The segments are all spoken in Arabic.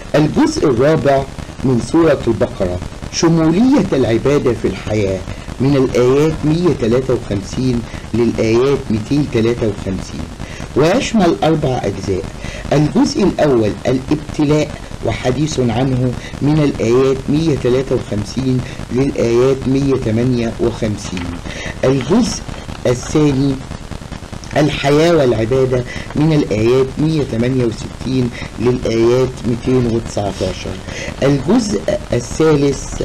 الجزء الرابع من سورة البقرة شمولية العبادة في الحياة من الآيات 153 للآيات 253، ويشمل 4 أجزاء. الجزء الأول الابتلاء وحديث عنه من الآيات 153 للآيات 158. الجزء الثاني الحياة والعبادة من الآيات 168 للآيات 219. الجزء الثالث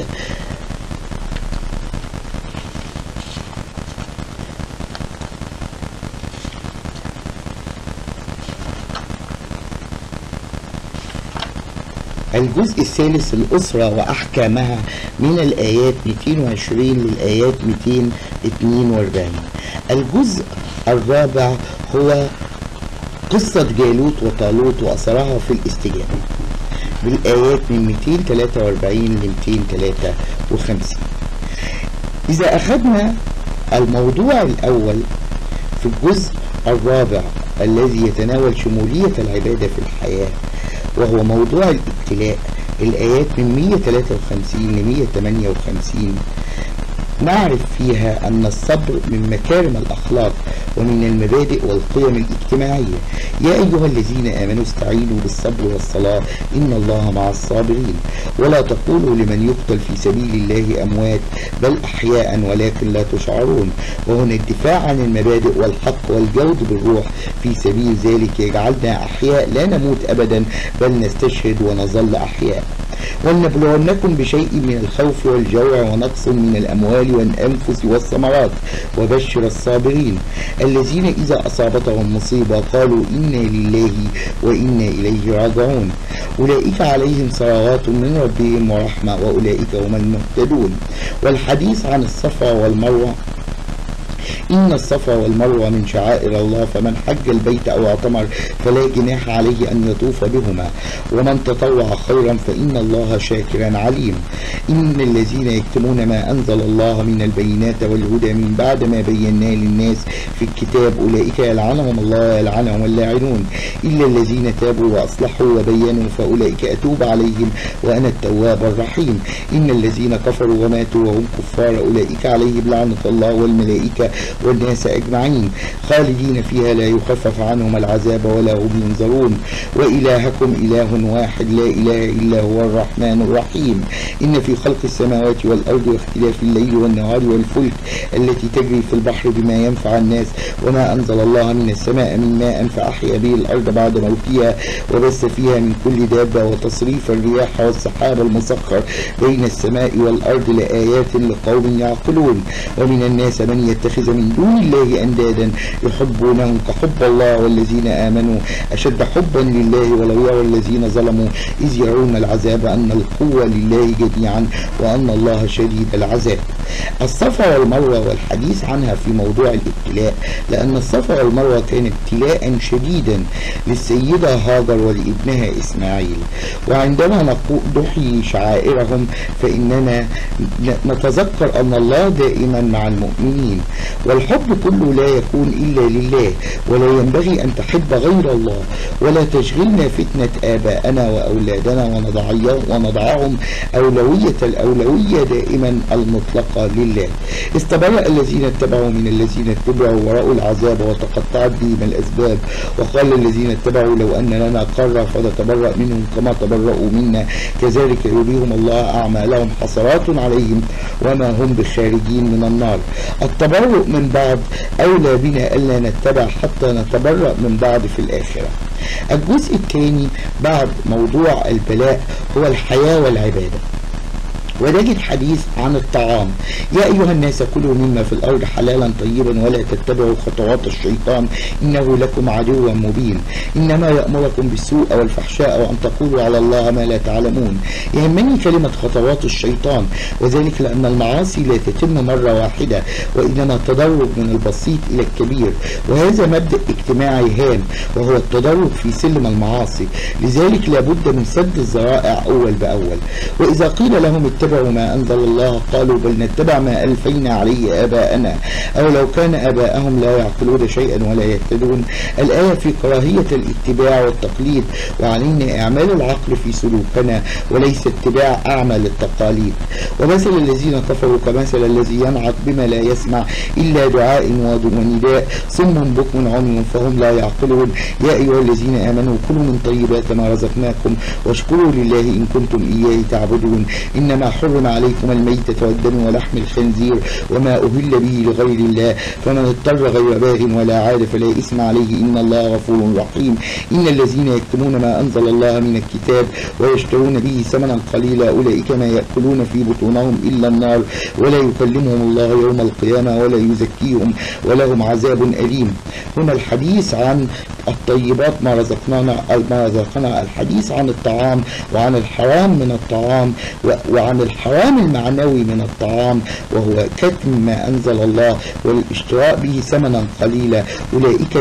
الأسرة وأحكامها من الآيات 220 للآيات 242. الجزء الرابع هو قصة جالوت وطالوت وأثرها في الاستجابة بالآيات من 243 ل 253. إذا أخذنا الموضوع الأول في الجزء الرابع الذي يتناول شمولية العبادة في الحياة وهو موضوع الابتلاء، الآيات من 153 ل 158، نعرف فيها أن الصبر من مكارم الأخلاق ومن المبادئ والقيم الاجتماعية. يا أيها الذين آمنوا استعينوا بالصبر والصلاة إن الله مع الصابرين، ولا تقولوا لمن يقتل في سبيل الله أموات بل أحياء ولكن لا تشعرون. وهنا الدفاع عن المبادئ والحق والجود بالروح في سبيل ذلك يجعلنا أحياء لا نموت أبدا بل نستشهد ونظل أحياء. ولنبلونكم بشيء من الخوف والجوع ونقص من الأموال والأنفس والثمرات وبشر الصابرين الذين إذا أصابتهم مصيبة قالوا إنا لله وإنا إليه راجعون أولئك عليهم صلوات من ربهم ورحمة وأولئك هم المهتدون. والحديث عن الصفا والمروة إن الصفا والمروة من شعائر الله فمن حج البيت أو اعتمر فلا جناح عليه أن يطوف بهما ومن تطوع خيرا فإن الله شاكرا عليم. إن الذين يكتمون ما أنزل الله من البينات والهدى من بعد ما بيناه للناس في الكتاب أولئك يلعنهم الله يلعنهم اللاعنون إلا الذين تابوا وأصلحوا وبينوا فأولئك أتوب عليهم وأنا التواب الرحيم. إن الذين كفروا وماتوا وهم كفار أولئك عليهم لعنة الله والملائكة والناس أجمعين خالدين فيها لا يخفف عنهم العذاب ولا هم ينظرون. وإلهكم إله واحد لا إله إلا هو الرحمن الرحيم. إن في خلق السماوات والأرض واختلاف الليل والنهار والفلك التي تجري في البحر بما ينفع الناس وما أنزل الله من السماء من ماء فأحيا به الأرض بعد موتها وبث فيها من كل دابة وتصريف الرياح والسحاب المسخر بين السماء والأرض لآيات لقوم يعقلون. ومن الناس من يتخذ من دون الله أندادا يحبونهم كحب الله والذين آمنوا أشد حبا لله ولو يرى الذين ظلموا إذ يرون العذاب أن القوة لله جميعا وأن الله شديد العذاب. الصفا والمروة والحديث عنها في موضوع الابتلاء، لأن الصفا والمروة كان ابتلاء شديدا للسيدة هاجر ولابنها إسماعيل، وعندما نحيي شعائرهم فإننا نتذكر أن الله دائما مع المؤمنين، والحب كله لا يكون إلا لله، ولا ينبغي أن تحب غير الله، ولا تشغلنا فتنة آبائنا وأولادنا ونضعهم الأولوية دائما المطلقة لله. استبرأ الذين اتبعوا من الذين اتبعوا ورأوا العذاب وتقطعت بهم الأسباب وقال الذين اتبعوا لو أن لنا قرة فنتبرأ منهم كما تبرأوا منا كذلك يريهم الله أعمالهم حسرات عليهم وما هم بخارجين من النار. التبرؤ من بعض أولى بنا ألا نتبع حتى نتبرأ من بعض في الآخرة. الجزء الثاني بعد موضوع البلاء هو الحياة والعبادة، ونجد حديث عن الطعام. يا أيها الناس كلوا مما في الأرض حلالا طيبا ولا تتبعوا خطوات الشيطان إنه لكم عدو مبين. إنما يأمركم بالسوء والفحشاء وأن تقولوا على الله ما لا تعلمون. يهمني كلمة خطوات الشيطان، وذلك لأن المعاصي لا تتم مرة واحدة وإنما تدرج من البسيط إلى الكبير، وهذا مبدأ اجتماعي هام وهو التدرج في سلم المعاصي، لذلك لابد من سد الذرائع أول بأول. وإذا قيل لهم اتبعوا اتبعوا ما أنزل الله قالوا بل نتبع ما ألفينا عليه آباءنا أو لو كان آباءهم لا يعقلون شيئا ولا يهتدون. الآية في كراهية الاتباع والتقليد، وعلينا إعمال العقل في سلوكنا وليس اتباع أعمال التقاليد. ومثل الذين كفروا كمثل الذي ينعق بما لا يسمع إلا دعاء ونداء صم بكم عمي فهم لا يعقلون. يا أيها الذين آمنوا كلوا من طيبات ما رزقناكم واشكروا لله إن كنتم إياه تعبدون. إنما حرم عليكم الميتة والدم ولحم الخنزير وما أهل به لغير الله فمن اضطر غير باغ ولا عاد فلا إثم عليه إن الله غفور رحيم. إن الذين يكتمون ما أنزل الله من الكتاب ويشترون به ثمنا قليلا أولئك ما يأكلون في بطونهم إلا النار ولا يكلمهم الله يوم القيامة ولا يزكيهم ولهم عذاب أليم. هنا الحديث عن الطيبات ما رزقنا الحديث عن الطعام وعن الحرام من الطعام وعن الحرام المعنوي من الطعام وهو كتم ما أنزل الله والاشتراء به ثمنا قليلا. أولئك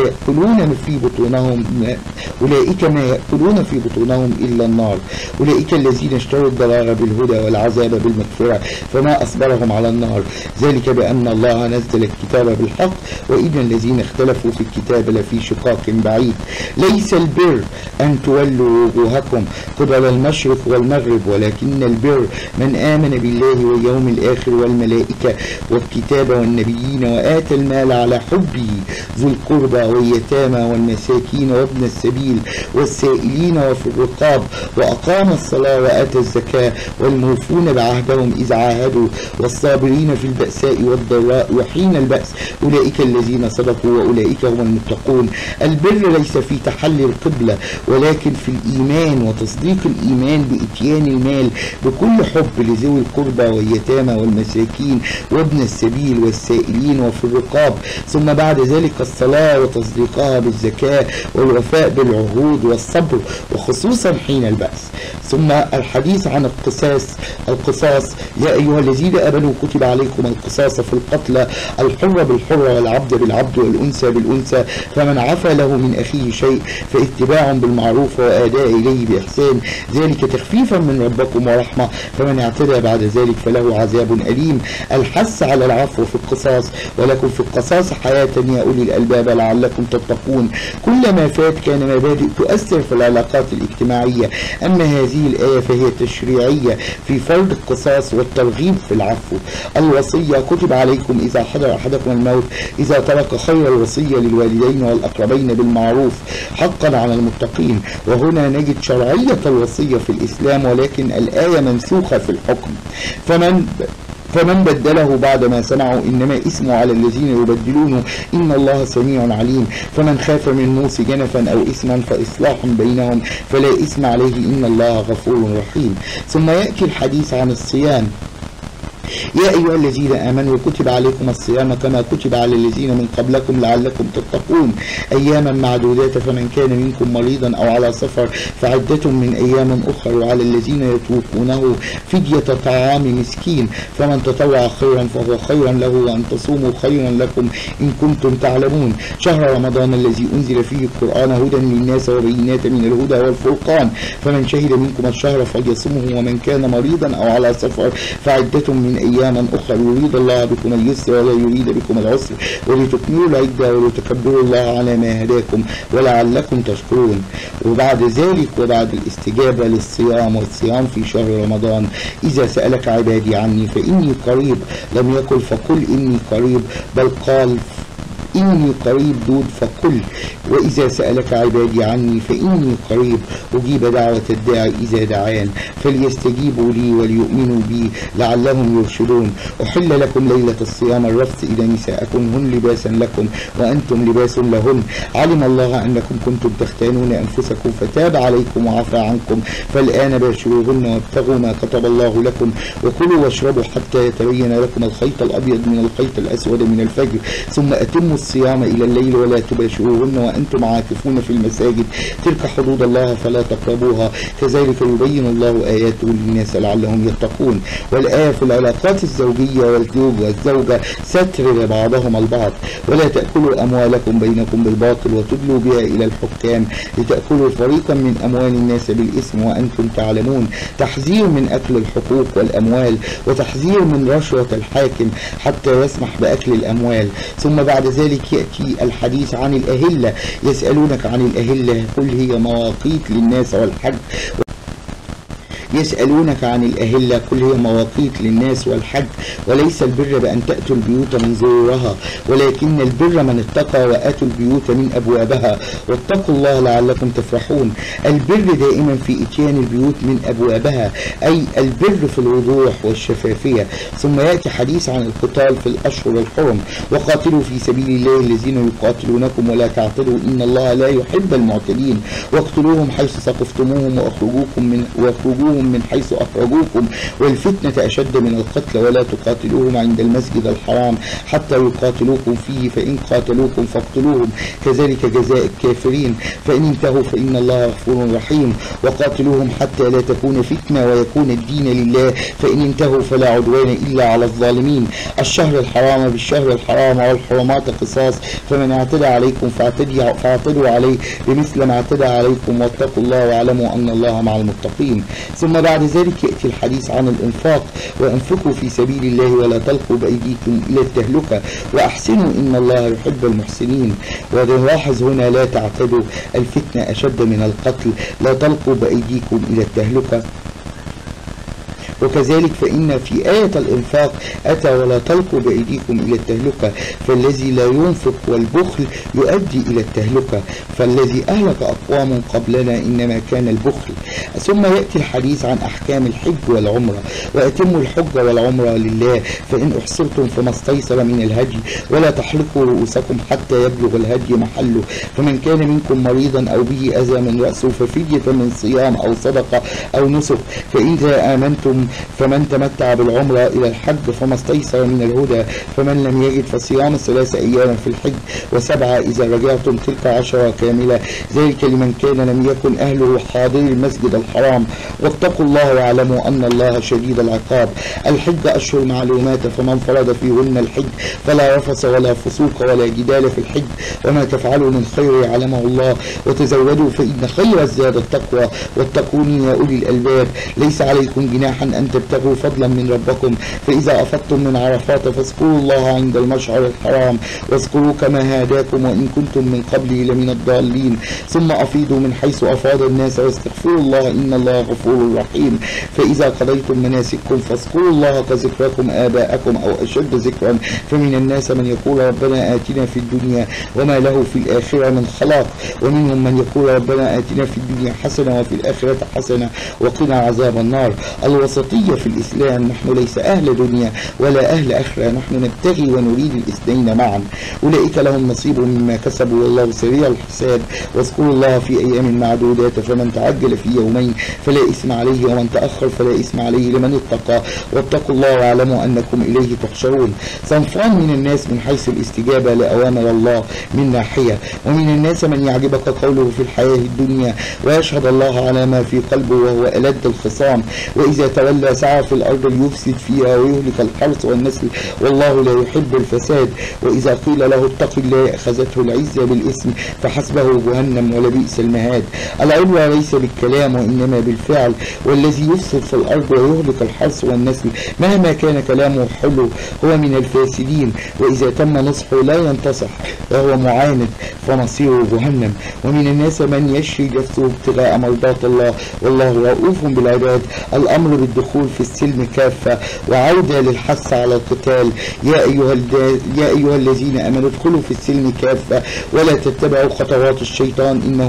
ما يأكلون في بطونهم إلا النار. أولئك الذين اشتروا الضلال بالهدى والعذاب بالمغفرة فما أصبرهم على النار ذلك بأن الله نزل الكتاب بالحق وإن الذين اختلفوا في الكتاب لفي شقاق بعيد. ليس البر أن تولوا وجوهكم قبل المشرق والمغرب ولكن البر من آمن بالله واليوم الآخر والملائكة والكتاب والنبيين وآتى المال على حبه ذو القربى واليتامى والمساكين وابن السبيل والسائلين وفي الرقاب وأقام الصلاة وآتى الزكاة والموفون بعهدهم إذ عاهدوا والصابرين في البأساء والضراء وحين البأس أولئك الذين صدقوا وأولئك هم المتقون. البر ليس في تحلي القبلة ولكن في الإيمان وتصديق الإيمان بإتيان المال بكل حب لذوي القربى واليتامى والمساكين وابن السبيل والسائلين وفي الرقاب ثم بعد ذلك الصلاة وتصديقها بالزكاة والوفاء بالعهود والصبر وخصوصا حين البأس. ثم الحديث عن القصاص يا أيها الذين آمنوا كتب عليكم القصاص في القتلى الحر بالحر والعبد بالعبد والأنثى بالأنثى فمن عفى له من أخيه شيء فاتباع بالمعروف وأداء إليه بإحسان ذلك تخفيفا من ربكم ورحمة فمن اعتدى بعد ذلك فله عذاب أليم. الحث على العفو في القصاص ولكم في القصاص حياة يا أولي الألباب لعلكم تتقون. كل ما فات كان مبادئ تؤثر في العلاقات الاجتماعية أما هذه الآية فهي تشريعية في فرض القصاص والترغيب في العفو. الوصية كتب عليكم إذا حضر أحدكم الموت إذا ترك خير الوصية للوالدين والأقربين بالمعروف حقا على المتقين. وهنا نجد شرعية الوصية في الإسلام ولكن الآية منسوخة في الحكم فمن بدله بعد ما سمعوا إنما اسمه على الذين يبدلونه إن الله سميع عليم. فمن خاف من موص جنفا أو إثما فإصلاح بينهم فلا إثم عليه إن الله غفور رحيم. ثم يأتي الحديث عن الصيام يا أيها الذين آمنوا كتب عليكم الصيام كما كتب على الذين من قبلكم لعلكم تتقون أياما معدودات فمن كان منكم مريضا أو على سفر فعدة من أيام أخر وعلى الذين يطوقونه فدية طعام مسكين فمن تطوع خيرا فهو خيرا له وأن تصوموا خيرا لكم إن كنتم تعلمون. شهر رمضان الذي أنزل فيه القرآن هدى للناس وبينات من الهدى والفرقان فمن شهد منكم الشهر فليصمه ومن كان مريضا أو على سفر فعدة من أياما أخرى يريد الله بكم اليسر ولا يريد بكم العسر ولتكملوا العدة ولتكبروا الله على ما هداكم ولعلكم تشكرون. وبعد ذلك وبعد الاستجابة للصيام والصيام في شهر رمضان إذا سألك عبادي عني فإني قريب لم يقل فقل إني قريب بل قال إني قريب دود فقل وإذا سألك عبادي عني فإني قريب أجيب دعوة الداعي إذا دعان فليستجيبوا لي وليؤمنوا بي لعلهم يرشدون. أحل لكم ليلة الصيام الرفث إلى نسائكم هن لباسا لكم وأنتم لباس لهن علم الله أنكم كنتم تختانون أنفسكم فتاب عليكم وعفى عنكم فالآن باشروهن وابتغوا ما كتب الله لكم وكلوا واشربوا حتى يتبين لكم الخيط الأبيض من الخيط الأسود من الفجر ثم أتموا الصيام إلى الليل ولا تباشروهن وأنتم عاكفون في المساجد تلك حدود الله فلا تقربوها كذلك يبين الله آياته للناس لعلهم يتقون. والآية في العلاقات الزوجية والزوج والزوجة ستر لبعضهم البعض. ولا تأكلوا أموالكم بينكم بالباطل وتدلوا بها إلى الحكام لتأكلوا فريقا من أموال الناس بالإثم وأنتم تعلمون. تحذير من أكل الحقوق والأموال وتحذير من رشوة الحاكم حتى يسمح بأكل الأموال. ثم بعد ذلك يأتي الحديث عن الأهلة. يسألونك عن الأهلة قل هي مواقيت للناس والحج. يسألونك عن الأهلة قل هي مواقيت للناس والحج وليس البر بأن تأتوا البيوت من ظهورها ولكن البر من اتقى وآتوا البيوت من أبوابها واتقوا الله لعلكم تفرحون. البر دائما في إتيان البيوت من أبوابها أي البر في الوضوح والشفافية. ثم يأتي حديث عن القتال في الأشهر الحرم وقاتلوا في سبيل الله الذين يقاتلونكم ولا تعتدوا إن الله لا يحب المعتدين واقتلوهم حيث ثقفتموهم واخرجوهم من حيث أخرجوكم والفتنة أشد من القتل ولا تقاتلوهم عند المسجد الحرام حتى يقاتلوكم فيه فإن قاتلوكم فاقتلوهم كذلك جزاء الكافرين فإن انتهوا فإن الله غفور رحيم. وقاتلوهم حتى لا تكون فتنة ويكون الدين لله فإن انتهوا فلا عدوان إلا على الظالمين. الشهر الحرام بالشهر الحرام والحرمات قصاص فمن اعتدى عليكم فاعتدوا عليه بمثل ما اعتدى عليكم واتقوا الله واعلموا أن الله مع المتقين. ثم بعد ذلك يأتي الحديث عن الإنفاق وأنفقوا في سبيل الله ولا تلقوا بأيديكم إلى التهلكة وأحسنوا إن الله يحب المحسنين. ونلاحظ هنا لا تعتدوا الفتنة أشد من القتل لا تلقوا بأيديكم إلى التهلكة. وكذلك فإن في آية الإنفاق أتى ولا تلقوا بأيديكم إلى التهلكة فالذي لا ينفق والبخل يؤدي إلى التهلكة فالذي أهلك أقوام قبلنا إنما كان البخل. ثم يأتي الحديث عن أحكام الحج والعمرة وأتموا الحج والعمرة لله فإن أحصرتم فما استيسر من الهدي ولا تحلقوا رؤوسكم حتى يبلغ الهدي محله فمن كان منكم مريضا أو به أذى من رأسه ففدية من صيام أو صدقة أو نسك فإذا آمنتم فمن تمتع بالعمرة إلى الحج فما استيسر من الهدى فمن لم يجد فصيام 3 أيام في الحج و7 إذا رجعتم تلك 10 كاملة ذلك لمن كان لم يكن أهله حاضر المسجد الحرام واتقوا الله واعلموا أن الله شديد العقاب. الحج أشهر معلومات فمن فرض فيهن الحج فلا رفث ولا فسوق ولا جدال في الحج وما تفعلوا من خير يعلمه الله وتزودوا فإن خير الزاد التقوى واتقوني يا أولي الألباب. ليس عليكم جناحا أن تبتغوا فضلا من ربكم فإذا أفضتم من عرفات فاذكروا الله عند المشعر الحرام واذكروا كما هداكم وإن كنتم من قبله لمن الضالين ثم أفيضوا من حيث أفاض الناس واستغفروا الله إن الله غفور رحيم. فإذا قضيتم مناسككم فاذكروا الله كذكركم آباءكم أو أشد ذكرا فمن الناس من يقول ربنا آتنا في الدنيا وما له في الآخرة من خلاق ومنهم من يقول ربنا آتنا في الدنيا حسنة وفي الآخرة حسنة وقنا عذاب النار. الوسطية في الإسلام نحن ليس أهل دنيا ولا أهل آخرة نحن نبتغي ونريد الاثنين معا. أولئك لهم نصيب مما كسبوا والله سريع الحساب. واذكروا الله في أيام معدودات فمن تعجل في يومين فلا إثم عليه ومن تأخر فلا إثم عليه لمن اتقى واتقوا الله واعلموا أنكم إليه تحشرون. صنفان من الناس من حيث الاستجابة لأوامر الله من ناحية ومن الناس من يعجبك قوله في الحياة الدنيا ويشهد الله على ما في قلبه وهو ألد الخصام وإذا تولى سعى في الأرض ليفسد فيها ويهلك الحرث والنسل والله لا يحب الفساد. وإذا قيل له اتق الله أخذته العزة بالإثم فحسبه جهنم ولبئس المهاد. العلوى ليس بالكلام وإنما بالفعل والذي يفسد في الأرض ويهلك الحرث والنسل مهما كان كلامه حلو هو من الفاسدين وإذا تم نصحه لا ينتصح وهو معاند فمصيره جهنم. ومن الناس من يشري نفسه ابتغاء مرضات الله والله رؤوف بالعباد. الأمر بالدخول في السلم كافة وعودة للحث على القتال يا أيها الذين آمنوا ادخلوا في السلم كافة ولا تتبعوا خطوات الشيطان إنه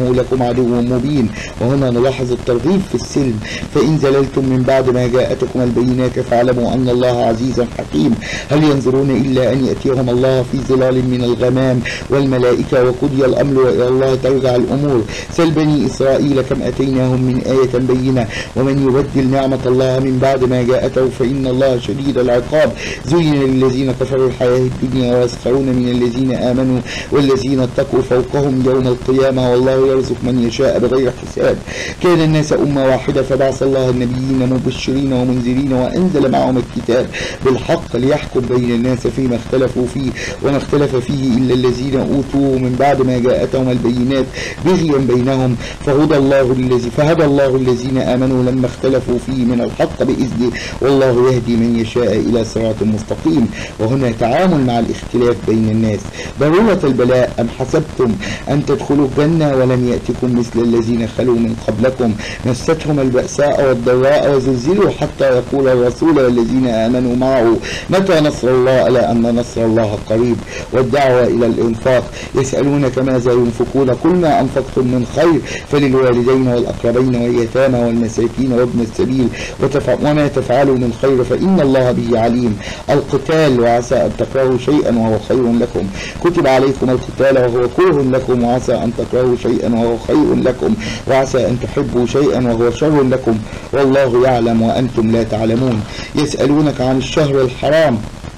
إنه لكم عدو مبين. وهنا نلاحظ الترغيب في السلم. فإن زللتم من بعد ما جاءتكم البينات فاعلموا أن الله عزيز حكيم. هل ينظرون إلا أن يأتيهم الله في ظلال من الغمام والملائكة وقضي الأمر وإلى الله ترجع الأمور. سل بني إسرائيل كم أتيناهم من آية بينة ومن يبدل نعمة الله من بعد ما جاءته فإن الله شديد العقاب. زين للذين كفروا الحياة الدنيا ويسخرون من الذين آمنوا والذين اتقوا فوقهم يوم القيامة والله يرزق من يشاء بغير حساب. كان الناس أمة واحدة فبعث الله النبيين مبشرين ومنذرين وأنزل معهم الكتاب بالحق ليحكم بين الناس فيما اختلفوا فيه وما اختلف فيه إلا الذين أوتوه من بعد ما جاءتهم البينات بغيا بينهم فهدى الله الذين آمنوا لما اختلفوا فيه من الحق بإذنه والله يهدي من يشاء إلى صراط مستقيم. وهنا تعامل مع الاختلاف بين الناس. ضرورة البلاء. أم حسبتم أن تدخلوا الجنة ولم يأتكم مثل الذين خلوا من قبلكم مستهم البأساء والضراء وزلزلوا حتى يقول الرسول والذين آمنوا معه متى نصر الله ألا أن نصر الله قريب. والدعوة إلى الإنفاق. يسألونك ماذا ينفقون قل ما أنفقتم من خير فللوالدين والأقربين واليتامى والمساكين وابن السبيل وما تفعلوا من خير فإن الله به عليم. القتال. وعسى أن تكرهوا شيئا وهو خير لكم. كتب عليكم القتال وهو كره لكم وعسى أن تكرهوا شيئا وهو خير لكم وعسى أن تحبوا شيئا وهو شر لكم والله يعلم وأنتم لا تعلمون. يسألونك عن الشهر الحرام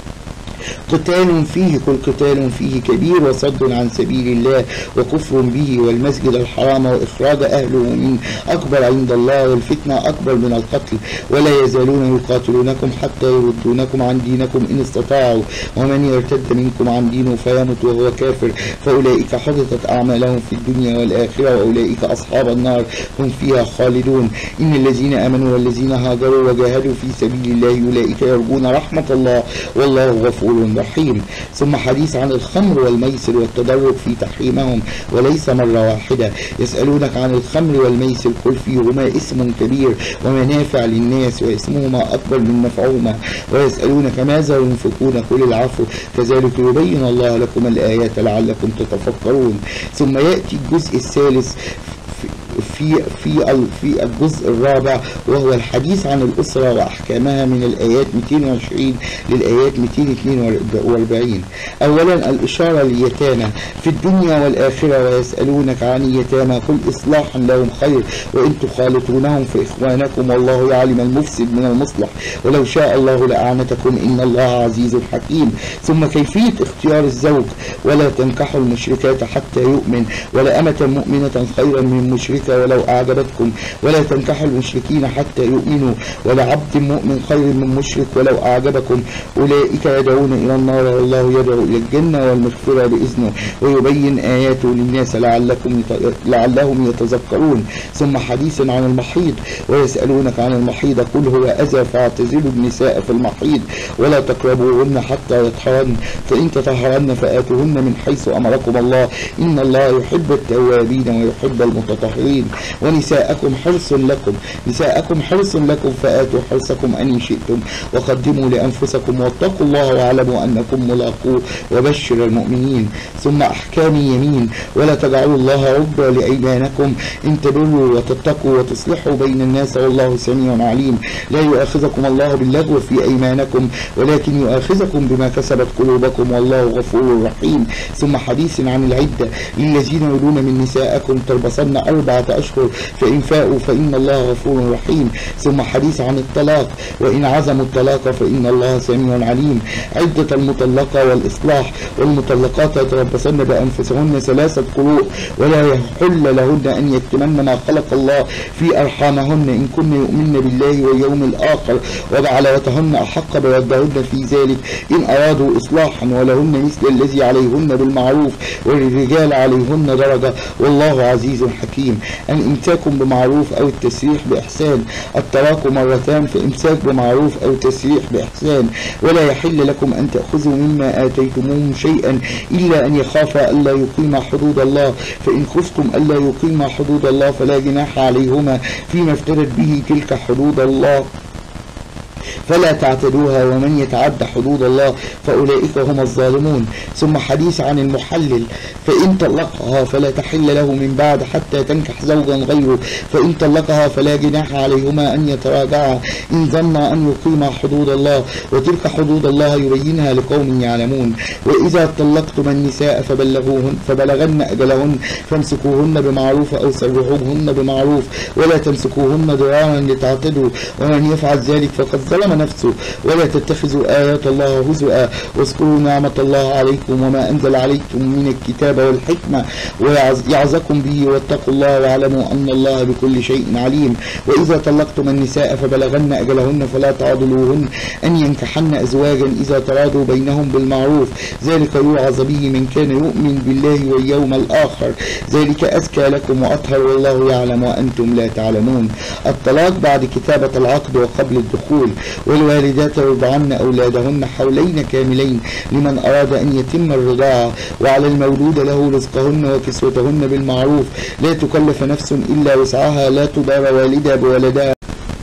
قتال فيه كل قتال فيه كبير وصد عن سبيل الله وكفر به والمسجد الحرام وإخراج أهله من أكبر عند الله والفتنة أكبر من القتل ولا يزالون يقاتلونكم حتى يردونكم عن دينكم إن استطاعوا ومن يرتد منكم عن دينه فيمت وهو كافر فأولئك حبطت أعمالهم في الدنيا والآخرة وأولئك أصحاب النار هم فيها خالدون. إن الذين آمنوا والذين هاجروا وجاهدوا في سبيل الله أولئك يرجون رحمة الله والله غفور رحيم. ثم حديث عن الخمر والميسر والتدرج في تحريمهم وليس مرة واحدة. يسألونك عن الخمر والميسر قل فيهما اسم كبير ومنافع للناس واسمهما أكبر من نفعهما ويسألونك ماذا ينفقون قل العفو كذلك يبين الله لكم الآيات لعلكم تتفكرون. ثم يأتي الجزء الثالث في الجزء الرابع وهو الحديث عن الأسرة وأحكامها من الآيات 220 للآيات 242. أولا الإشارة لليتامى في الدنيا والآخرة. ويسألونك عن اليتامى قل إصلاح لهم خير وإن تخالطونهم فإخوانكم والله يعلم المفسد من المصلح ولو شاء الله لأعنتكم إن الله عزيز حكيم. ثم كيفية اختيار الزوج. ولا تنكحوا المشركات حتى يؤمن ولأمة مؤمنة خيرا من مشركة ولو أعجبتكم ولا تنكحوا المشركين حتى يؤمنوا ولعبد مؤمن خير من مشرك ولو أعجبكم أولئك يدعون إلى النار والله يدعو إلى الجنة والمغفرة بإذنه ويبين آياته للناس لعلهم يتذكرون. ثم حديث عن المحيض. ويسألونك عن المحيض قل هو أذى فاعتزلوا النساء في المحيض ولا تقربوهن حتى يطهرن فإن تطهرن فآتوهن من حيث أمركم الله إن الله يحب التوابين ويحب المتطهرين. ونساءكم حرص لكم فآتوا حرصكم أن شئتم وقدموا لأنفسكم واتقوا الله واعلموا أنكم ملاقوه وبشر المؤمنين. ثم أحكام يمين. ولا تجعلوا الله عرضة لأيمانكم إن تبروا وتتقوا وتصلحوا بين الناس والله سميع عليم. لا يؤاخذكم الله باللغو في أيمانكم ولكن يؤاخذكم بما كسبت قلوبكم والله غفور رحيم. ثم حديث عن العدة. للذين يولون من نسائكم تربصن 4 أشهر فإن فاءوا فإن الله غفور رحيم. ثم حديث عن الطلاق. وإن عزموا الطلاق فإن الله سميع عليم. عدة المطلقة والإصلاح. والمطلقات يتربصن بأنفسهن 3 قروء ولا يحل لهن أن يكتمن ما خلق الله في أرحامهن إن كن يؤمن بالله واليوم الآخر وبعلوتهن أحق بودهن في ذلك إن أرادوا إصلاحا ولهن مثل الذي عليهن بالمعروف وللرجال عليهن درجة والله عزيز حكيم. الإمساك بمعروف أو التسريح بإحسان. الطلاق 2 مرتان فإمساك بمعروف أو تسريح بإحسان. ولا يحل لكم أن تأخذوا مما آتيتموهم شيئا إلا أن يخافا ألا يقيما حدود الله فإن خفتم ألا يقيما حدود الله فلا جناح عليهما فيما افترت به تلك حدود الله فلا تعتدوها ومن يتعد حدود الله فأولئك هم الظالمون. ثم حديث عن المحلل: فإن طلقها فلا تحل له من بعد حتى تنكح زوجا غيره، فإن طلقها فلا جناح عليهما أن يتراجعا إن ظنا أن يقيما حدود الله، وتلك حدود الله يبينها لقوم يعلمون. وإذا طلقتم النساء فبلغن أجلهن فامسكوهن بمعروف أو سرحوهن بمعروف ولا تمسكوهن ضرارا لتعتدوا، ومن يفعل ذلك فقد ظلم نفسه. ولا تتخذوا آيات الله هزؤا واذكروا نعمة الله عليكم وما أنزل عليكم من الكتاب والحكمة ويعظكم به واتقوا الله واعلموا أن الله بكل شيء عليم. وإذا طلقتم النساء فبلغن أجلهن فلا تعضلوهن أن ينكحن أزواجا إذا تراضوا بينهم بالمعروف، ذلك يوعظ به من كان يؤمن بالله واليوم الآخر، ذلك أزكى لكم وأطهر والله يعلم وأنتم لا تعلمون. الطلاق بعد كتابة العقد وقبل الدخول. والوالدات يرضعن أولادهن حولين كاملين لمن أراد أن يتم الرضاعة، وعلى المولود له رزقهن وكسوتهن بالمعروف، لا تكلف نفس إلا وسعها، لا تضار والدة بولدها.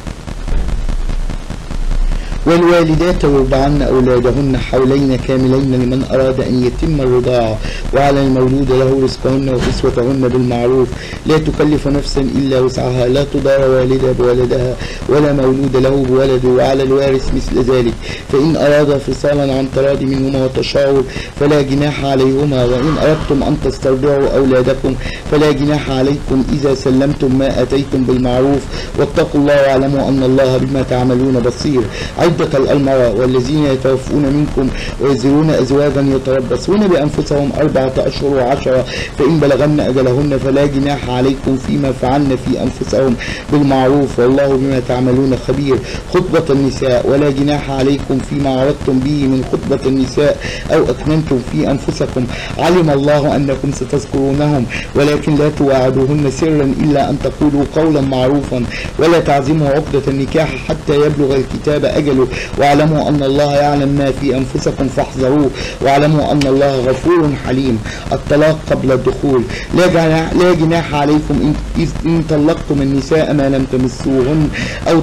والوالدات يرضعن أولادهن حولين كاملين لمن أراد أن يتم الرضاعة، وعلى المولود له رزقهن وكسوتهن بالمعروف، لا تكلف نفسا إلا وسعها، لا تضار والدة بولدها ولا مولود له بولده، وعلى الوارث مثل ذلك، فإن أراد فصالا عن تراض منهما وتشاور فلا جناح عليهما. وإن أردتم أن تسترضعوا أولادكم فلا جناح عليكم إذا سلمتم ما آتيتم بالمعروف، واتقوا الله واعلموا أن الله بما تعملون بصير. عدة المرأة: والذين يتوفون منكم ويذرون أزواجا يتربصون بأنفسهم 4 أشهر و10، فإن بلغن أجلهن فلا جناح عليكم فيما فعلن في أنفسهم بالمعروف والله بما تعملون خبير. خطبة النساء: ولا جناح عليكم فيما عرضتم به من خطبة النساء أو أكننتم في أنفسكم، علم الله أنكم ستذكرونهم ولكن لا تواعدوهن سرا إلا أن تقولوا قولا معروفا، ولا تعزموا عقدة النكاح حتى يبلغ الكتاب أجله، واعلموا أن الله يعلم ما في أنفسكم فاحذروه، واعلموا أن الله غفور حليم. الطلاق قبل الدخول: لا جناح عليكم إن طلقتم النساء ما لم تمسوهن أو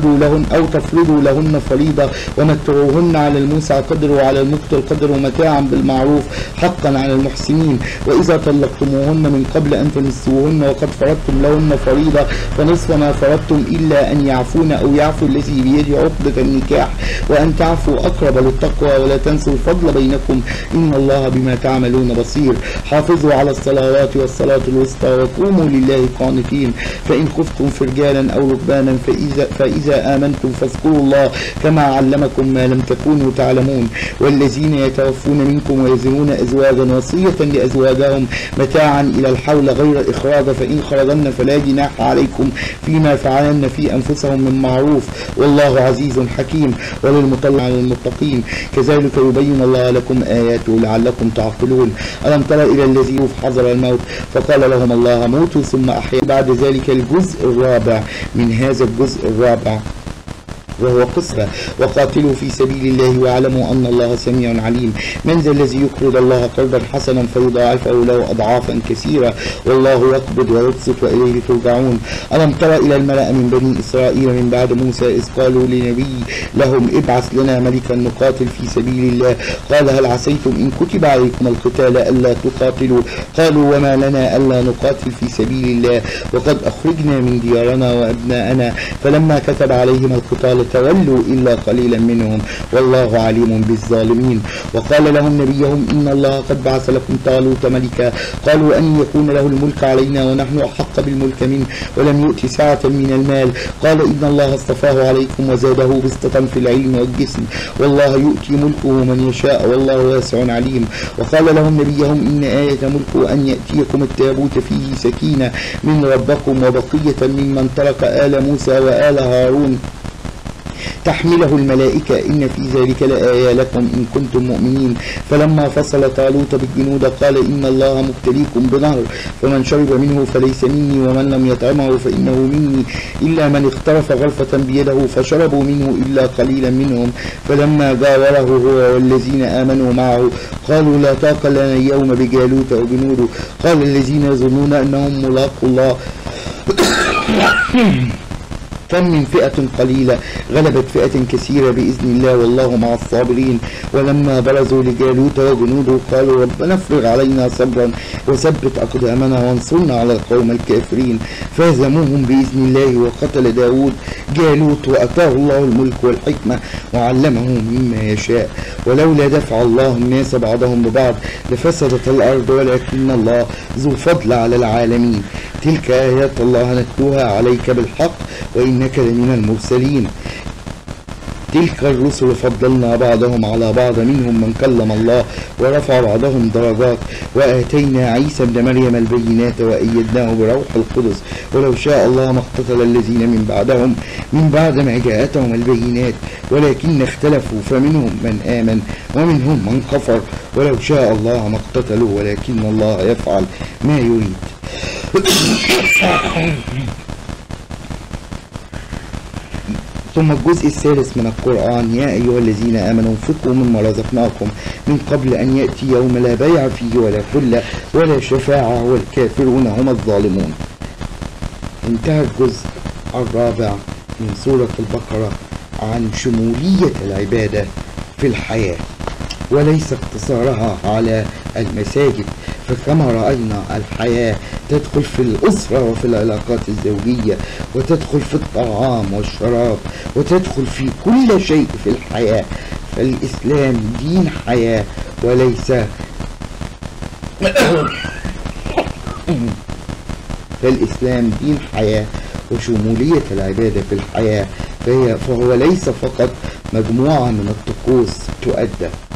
تفرضوا لهن فريضة، ومتعوهن على الموسع قدر وعلى المقتر قدر متاعا بالمعروف حقا على المحسنين. وإذا طلقتموهن من قبل أن تمسوهن وقد فرضتم لهن فريضة فنصف ما فرضتم إلا أن يعفون أو يعفو الذي بيده عقدة النكاح، وأن تعفوا أقرب للتقوى، ولا تنسوا الفضل بينكم إن الله بما تعملون بصير. حافظوا على الصلوات والصلاة الوسطى وقوموا لله قانتين. فإن خفتم فرجالا أو ركبانا فإذا آمنتم فاذكروا الله كما علمكم ما لم تكونوا تعلمون. والذين يتوفون منكم ويذرون أزواجا وصية لأزواجهم متاعا إلى الحول غير إخراج، فإن خرجن فلا جناح عليكم فيما فعلن في أنفسهم من معروف والله عزيز حكيم. وللمطلع على المتقين كذلك يبين الله لكم آياته لعلكم تعقلون. ألم تر إلى الذي حضر الموت فقال لهم الله موتوا ثم أحيا. بعد ذلك الجزء الرابع من هذا الجزء الرابع وهو قصة: وقاتلوا في سبيل الله واعلموا أن الله سميع عليم. من ذا الذي يقرض الله قرضا حسنا فيضاعفه له أضعافا كثيرة والله يقبض ويبسط وإليه ترجعون. ألم تر إلى الملأ من بني إسرائيل من بعد موسى إذ قالوا لنبي لهم ابعث لنا ملكا نقاتل في سبيل الله، قال هل عسيتم إن كتب عليكم القتال ألا تقاتلوا؟ قالوا وما لنا ألا نقاتل في سبيل الله وقد أخرجنا من ديارنا وأبناءنا، فلما كتب عليهم القتال تولوا إلا قليلا منهم والله عليم بالظالمين. وقال لهم نبيهم إن الله قد بعث لكم طالوت ملكا، قالوا أن يكون له الملك علينا ونحن أحق بالملك منه ولم يؤت سعة من المال، قال إن الله اصطفاه عليكم وزاده بسطة في العلم والجسم والله يؤتي ملكه من يشاء والله واسع عليم. وقال لهم نبيهم إن آية ملكه أن يأتيكم التابوت فيه سكينة من ربكم وبقية ممن ترك آل موسى وآل هارون تحمله الملائكة إن في ذلك لآية لكم إن كنتم مؤمنين. فلما فصل طالوت بالجنود قال إن الله مبتليكم بنهر فمن شرب منه فليس مني ومن لم يطعمه فإنه مني إلا من اغترف غرفة بيده فشربوا منه إلا قليلا منهم. فلما جاوره هو والذين آمنوا معه قالوا لا طاقة لنا اليوم بجالوت وجنوده، قال الذين يظنون أنهم ملاقوا الله كم من فئة قليلة غلبت فئة كثيرة بإذن الله والله مع الصابرين. ولما برزوا لجالوت وجنوده قالوا ربنا افرغ علينا صبرا وثبت أقدامنا وانصرنا على القوم الكافرين. فهزموهم بإذن الله وقتل داود جالوت وأتاه الله الملك والحكمة وعلمه مما يشاء. ولولا دفع الله الناس بعضهم ببعض لفسدت الأرض ولكن الله ذو فضل على العالمين. تلك آيات الله نتلوها عليك بالحق وإنك لمن المرسلين. تلك الرسل فضلنا بعضهم على بعض منهم من كلم الله ورفع بعضهم درجات وآتينا عيسى ابن مريم البينات وأيدناه بروح القدس. ولو شاء الله ما اقتتل الذين من بعدهم من بعد ما جاءتهم البينات ولكن اختلفوا فمنهم من آمن ومنهم من كفر. ولو شاء الله ما اقتتلوا ولكن الله يفعل ما يريد. ثم الجزء الثالث من القرآن: يا أيها الذين آمنوا انفقوا مما رزقناكم من قبل أن يأتي يوم لا بيع فيه ولا خلة ولا شفاعة والكافرون هم الظالمون. انتهى الجزء الرابع من سورة البقرة عن شمولية العبادة في الحياة وليس اقتصارها على المساجد. فكما رأينا الحياة تدخل في الأسرة وفي العلاقات الزوجية وتدخل في الطعام والشراب وتدخل في كل شيء في الحياة. فالإسلام دين حياة وليس فالإسلام دين حياة وشمولية العبادة في الحياة فهو ليس فقط مجموعة من الطقوس تؤدى